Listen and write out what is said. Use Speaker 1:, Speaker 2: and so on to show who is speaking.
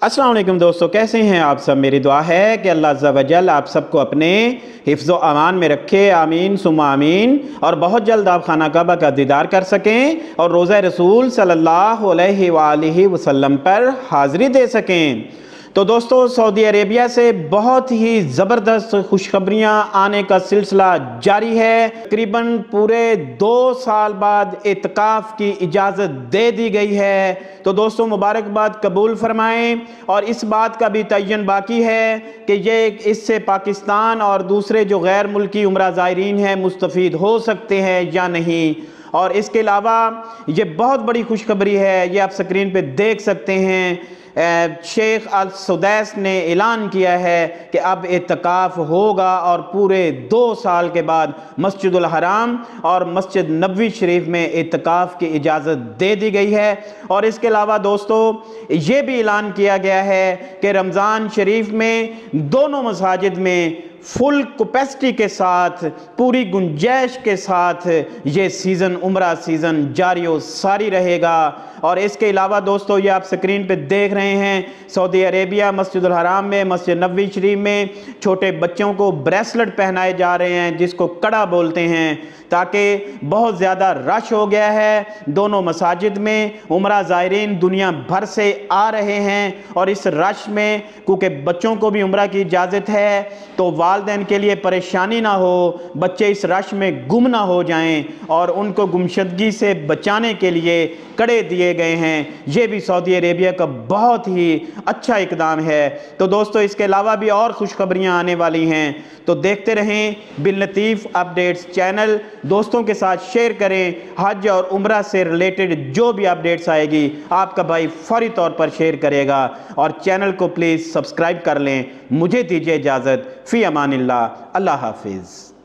Speaker 1: अस्सलाम वालेकुम दोस्तों, कैसे हैं आप सब। मेरी दुआ है कि अल्लाह अज़्ज़ा व जल आप सबको अपने हिफ्ज़ व अमान में रखे। आमीन सुम्मा आमीन। और बहुत जल्द आप खाना काबा का दीदार कर सकें और रोज़ा रसूल सल्लल्लाहु अलैहि वसल्लम पर हाज़िरी दे सकें। तो दोस्तों, सऊदी अरेबिया से बहुत ही ज़बरदस्त खुशखबरियाँ आने का सिलसिला जारी है। तकरीबन पूरे 2 साल बाद एतकाफ़ की इजाज़त दे दी गई है। तो दोस्तों, मुबारकबाद कबूल फरमाएं। और इस बात का भी तयन बाकी है कि ये इससे पाकिस्तान और दूसरे जो गैर मुल्की उम्रा ज़ायरीन हैं मुस्तफ़ीद हो सकते हैं या नहीं। और इसके अलावा ये बहुत बड़ी खुशखबरी है, ये आप स्क्रीन पे देख सकते हैं। शेख अल सुदैस ने ऐलान किया है कि अब एतकाफ़ होगा और पूरे 2 साल के बाद मस्जिदुल हराम और मस्जिद नबवी शरीफ में एतकाफ़ की इजाज़त दे दी गई है। और इसके अलावा दोस्तों, ये भी ऐलान किया गया है कि रमज़ान शरीफ में दोनों मसाजिद में फुल कैपेसिटी के साथ, पूरी गुंजाइश के साथ ये सीज़न उम्रा सीज़न जारी व सारी रहेगा। और इसके अलावा दोस्तों, ये आप स्क्रीन पे देख रहे हैं, सऊदी अरेबिया मस्जिदुल हराम में मस्जिद नबवी शरीफ में छोटे बच्चों को ब्रेसलेट पहनाए जा रहे हैं जिसको कड़ा बोलते हैं, ताकि बहुत ज़्यादा रश हो गया है दोनों मसाजिद में। उम्रा ज़ायरीन दुनिया भर से आ रहे हैं और इस रश में क्योंकि बच्चों को भी उम्रा की इजाज़त है तो वालिदैन के लिए परेशानी ना हो, बच्चे इस रश में गुम ना हो जाएं और उनको गुमशदगी से बचाने के लिए कड़े दिए गए हैं। ये भी सऊदी अरेबिया का बहुत ही अच्छा इकदाम है। तो दोस्तों, इसके अलावा भी और खुशखबरियाँ आने वाली हैं, तो देखते रहें बिन लतीफ़ अपडेट्स चैनल। दोस्तों के साथ शेयर करें। हज और उम्रा से रिलेटेड जो भी अपडेट्स आएगी आपका भाई फौरी तौर पर शेयर करेगा। और चैनल को प्लीज़ सब्सक्राइब कर लें। मुझे दीजिए इजाज़त। फ़ी अमानिल्लाह। अल्लाह हाफिज़।